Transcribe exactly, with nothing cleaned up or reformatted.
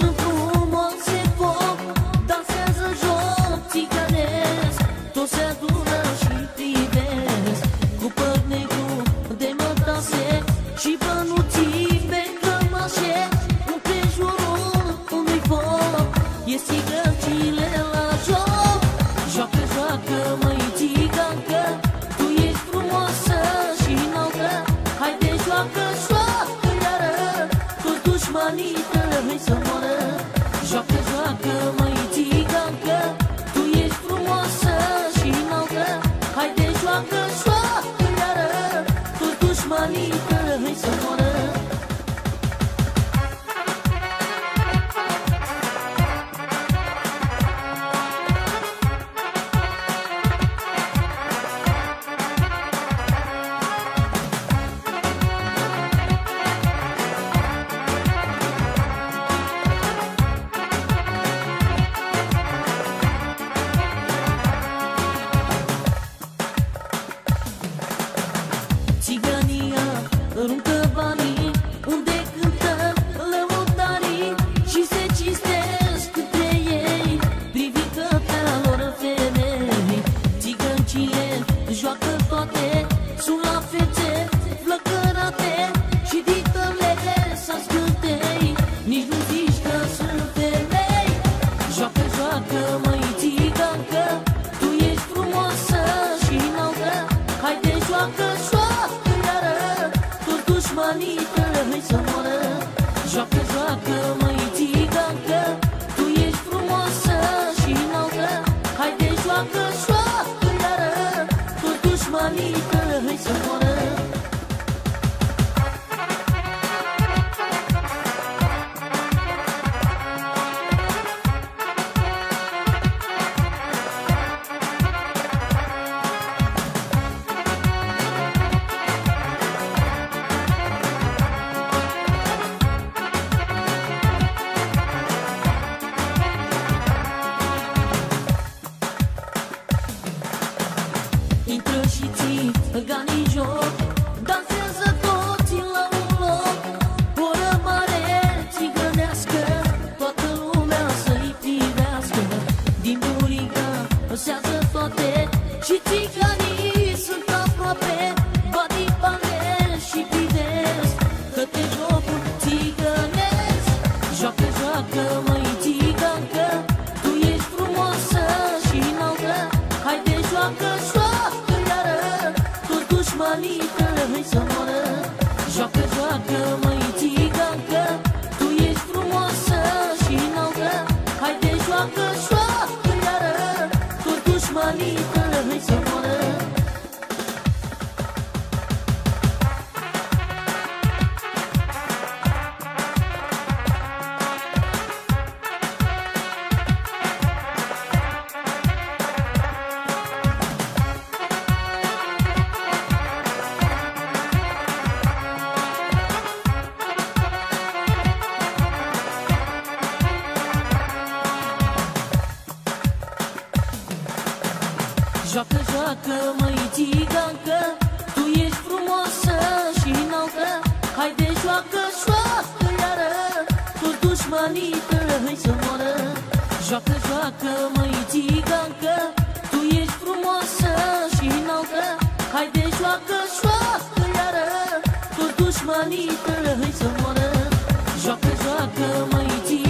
sunt frumoase foc, dansează joc țiganesc, toți se adună și privesc, cu păr negru de mătase și bănuții pe cămașe, împrejurul unui foc, e țigăncile la joc. Joacă, joacă, măi țigancă, tu ești frumoasă și înaltă, haide joacă, joacă iară, toți dușmanii tăi să moară. Joacă, joacă, măi țigancă, tu ești frumoasă și înaltă, haide joacă, joacă iară, toți dușmanii tăi să moară. Țigania aruncă banii unde cântă lăutarii și se cinstesc între ei, privind căpea lor femei. Țigăncile joacă toate, sunt la fețe flăcărate și dităle s-ascântei, nici nu zici că sunt femei. Joacă, joacă, măi țigancă, tu ești frumoasă și înaltă, haide joacă, joacă iară, toți dușmanii tăi să moară. Joacă, joacă, măi țigancă, tu ești frumoasă și înaltă, haide joacă, joacă iară, toți dușmanii tăi să moară. Intră și țiganii joc, dansează toți la un loc, oră mare țigănească, toată lumea să-i privească. Din burica păsează toate și țiganii sunt aproape, bat din pane și privesc către jocul țigănesc. Joacă, joacă, măi țigancă, tu ești frumoasă și înaltă, haide joacă, joacă iară, toți dușmanii tăi să moară. Joacă, joacă, măi țigancă, tu ești frumoasă și înaltă, haide joacă, joacă iară, toți dușmanii tăi să moară. Joacă, joacă, măi țigancă, tu ești frumoasă și înaltă, haide joacă, joacă iară, toți dușmanii tăi să moară. Joacă, joacă, măi țigancă, tu ești frumoasă și înaltă, haide joacă, joacă iară, toți dușmanii tăi să moară. Joacă, joacă, măi țigancă,